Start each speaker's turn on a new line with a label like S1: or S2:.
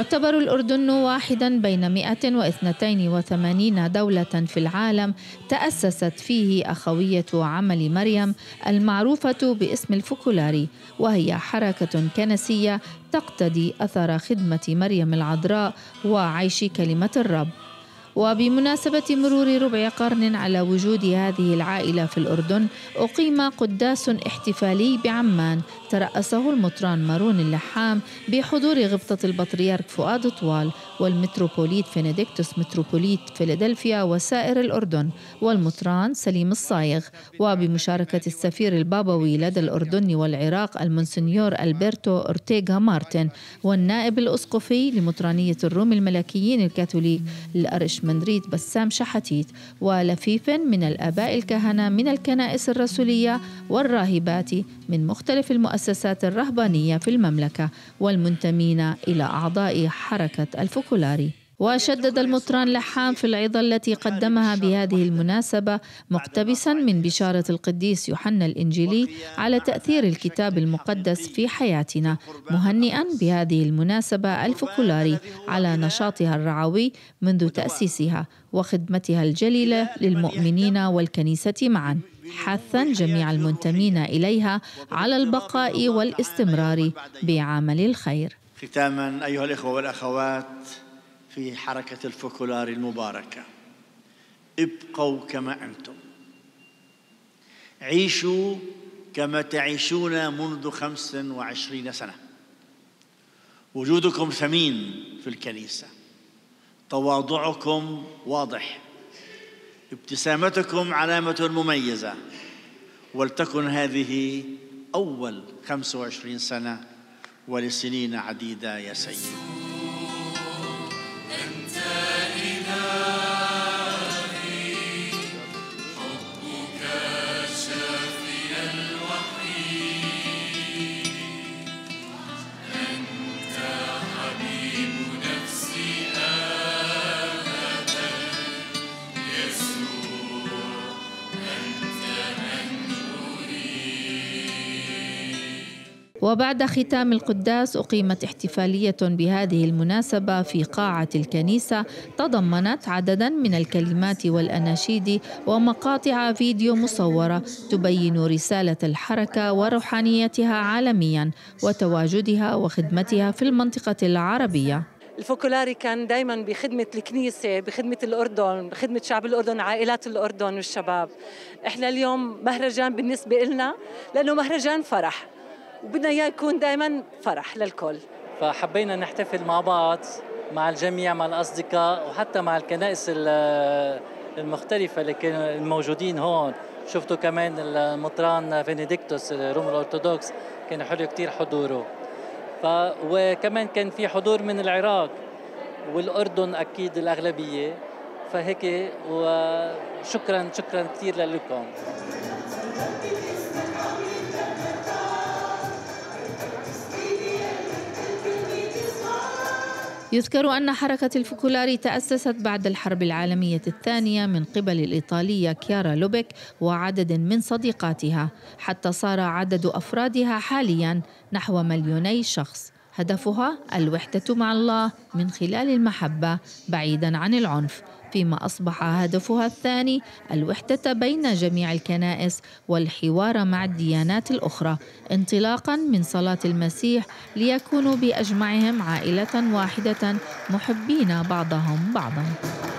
S1: يعتبر الأردن واحداً بين 182 دولة في العالم تأسست فيه أخوية عمل مريم المعروفة باسم الفوكولاري، وهي حركة كنسية تقتدي أثر خدمة مريم العذراء وعيش كلمة الرب. وبمناسبة مرور ربع قرن على وجود هذه العائلة في الأردن، أقيم قداس احتفالي بعمان ترأسه المطران مارون اللحام بحضور غبطة البطريرك فؤاد طوال والمتروبوليت فينيديكتوس متروبوليت فيلادلفيا وسائر الأردن والمطران سليم الصايغ، وبمشاركة السفير البابوي لدى الأردن والعراق المونسنيور ألبرتو أورتيغا مارتن، والنائب الأسقفي لمطرانية الروم الملكيين الكاثوليك الأرشمندريت بسام شحتيت، ولفيف من الآباء الكهنة من الكنائس الرسولية والراهبات من مختلف المؤسسات الرهبانية في المملكة والمنتمين إلى أعضاء حركة الفوكولاري. وشدد المطران لحام في العظة التي قدمها بهذه المناسبة مقتبساً من بشارة القديس يوحنا الإنجيلي على تأثير الكتاب المقدس في حياتنا، مهنئاً بهذه المناسبة الفوكولاري على نشاطها الرعوي منذ تأسيسها وخدمتها الجليلة للمؤمنين والكنيسة معاً، حثاً جميع المنتمين إليها على البقاء والاستمرار بعمل الخير.
S2: ختاماً أيها الإخوة والأخوات في حركة الفوكولاري المباركة، ابقوا كما أنتم، عيشوا كما تعيشون منذ 25 سنة. وجودكم ثمين في الكنيسة، تواضعكم واضح، ابتسامتكم علامة مميزة، ولتكن هذه أول 25 سنة ولسنين عديدة يا سيدي.
S1: وبعد ختام القداس أقيمت احتفالية بهذه المناسبة في قاعة الكنيسة تضمنت عدداً من الكلمات والأناشيد ومقاطع فيديو مصورة تبين رسالة الحركة وروحانيتها عالمياً وتواجدها وخدمتها في المنطقة العربية.
S3: الفوكولاري كان دايماً بخدمة الكنيسة، بخدمة الأردن، بخدمة شعب الأردن، عائلات الأردن والشباب. إحنا اليوم مهرجان بالنسبة لنا لأنه مهرجان فرح، وبدنا إياه يكون دائما فرح للكل.
S4: فحبينا نحتفل مع بعض مع الجميع، مع الأصدقاء وحتى مع الكنائس المختلفة اللي كانوا الموجودين هون. شفتوا كمان المطران فينيديكتوس روم الأرثوذكس كان حلو كتير حضوره. وكمان كان في حضور من العراق والأردن أكيد الأغلبية. فهيك وشكرا كتير لكم.
S1: يذكر أن حركة الفوكولاري تأسست بعد الحرب العالمية الثانية من قبل الإيطالية كيارا لوبيك وعدد من صديقاتها، حتى صار عدد أفرادها حالياً نحو 2,000,000 شخص. هدفها الوحدة مع الله من خلال المحبة بعيداً عن العنف، فيما أصبح هدفها الثاني الوحدة بين جميع الكنائس والحوار مع الديانات الأخرى، انطلاقاً من صلاة المسيح ليكونوا بأجمعهم عائلة واحدة محبين بعضهم بعضاً.